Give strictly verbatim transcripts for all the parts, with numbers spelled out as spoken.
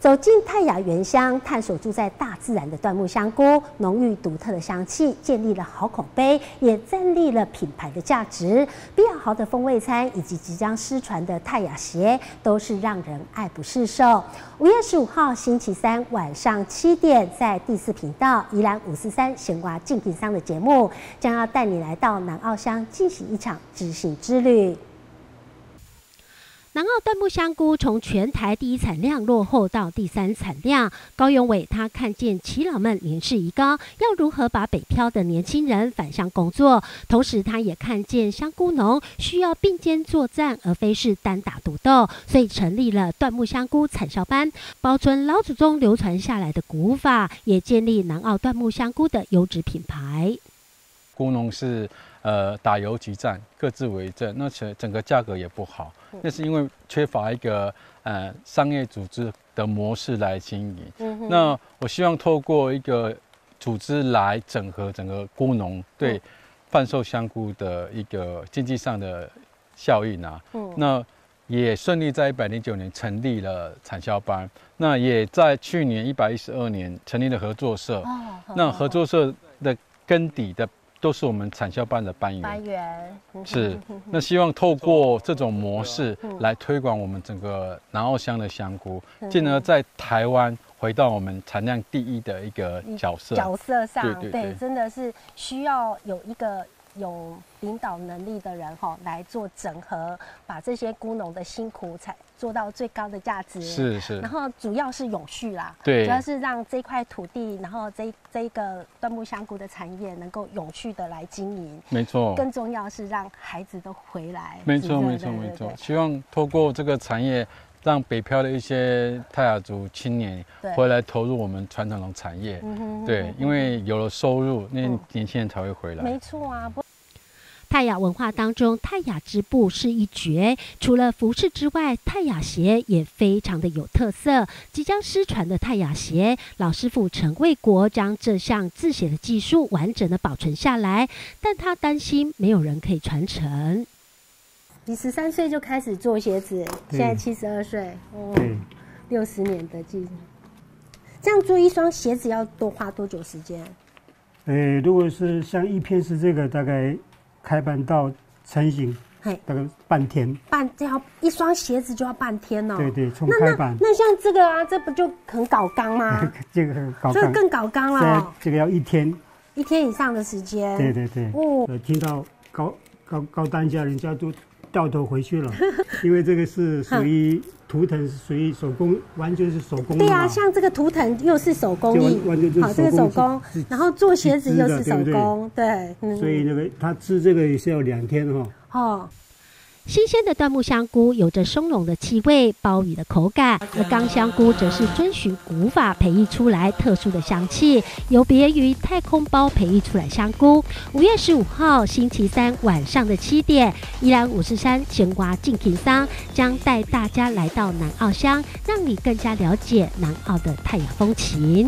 走进泰雅原乡，探索住在大自然的椴木香菇，浓郁独特的香气，建立了好口碑，也站立了品牌的价值。比较好的风味餐以及即将失传的泰雅鞋，都是让人爱不释手。五月十五号星期三晚上七点，在第四频道宜兰五四三咸瓜进品商的节目，将要带你来到南澳乡进行一场知性之旅。 南澳椴木香菇从全台第一产量落后到第三产量，高永伟他看见耆老们年事已高，要如何把北漂的年轻人返乡工作，同时他也看见香菇农需要并肩作战，而非是单打独斗，所以成立了椴木香菇产销班，保存老祖宗流传下来的古法，也建立南澳椴木香菇的优质品牌。 菇农是。 呃，打游击战，各自为政，那整整个价格也不好，那是因为缺乏一个呃商业组织的模式来经营。嗯、那我希望透过一个组织来整合整个菇农对贩售香菇的一个经济上的效应啊。嗯、那也顺利在一百零九年成立了产销班，那也在去年一百一十二年成立了合作社。哦、那合作社的根底的。 都是我们产销班的班员， 班员是那希望透过这种模式来推广我们整个南澳乡的香菇，进而在台湾回到我们产量第一的一个角色角色上， 对对对， 真的是需要有一个有领导能力的人哈来做整合，把这些菇农的辛苦才做到最高的价值， 是是， 然后主要是永续啦， 对， 主要是让这块土地，然后这这个椴木香菇的产业能够永续的来经营， 没错， 更重要是让孩子都回来， 没错没错没错，希望透过这个产业，让北漂的一些泰雅族青年回来投入我们传统的产业，对，因为有了收入，那年轻人才会回来， 没错啊。 泰雅文化当中，泰雅织布是一绝。除了服饰之外，泰雅鞋也非常的有特色。即将失传的泰雅鞋，老师傅陈卫国将这项制鞋的技术完整的保存下来，但他担心没有人可以传承。 你十三岁就开始做鞋子，现在七十二岁，哦，六十年的技术。这样做一双鞋子要多花多久时间？ 呃，如果是像一片是这个，大概。 开板到成型，大概半天。 半要一双鞋子就要半天哦。 对对，从开板。 那, 那, 那像这个啊，这不就很搞刚吗？ 这个很搞刚。 这个更搞刚了、哦。 这个要一天。 一天以上的时间。 对对对。哦。听到高高高单价，人家都掉头回去了，因为这个是属于图腾，是属于手工，完全是手工。 对啊，像这个图腾又是手工艺，好，这个手工，然后做鞋子又是手工，对。 对所以那个他织这个也是要两天哈。 哦。 新鲜的椴木香菇有着松茸的气味、鲍鱼的口感，而冈香菇则是遵循古法培育出来特殊的香气，有别于太空包培育出来香菇。五月十五号星期三晚上的七点，宜兰五四三咸瓜进品商将带大家来到南澳乡，让你更加了解南澳的泰雅风情。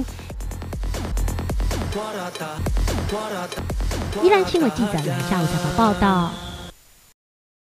宜兰新闻记者梁夏武采访报道。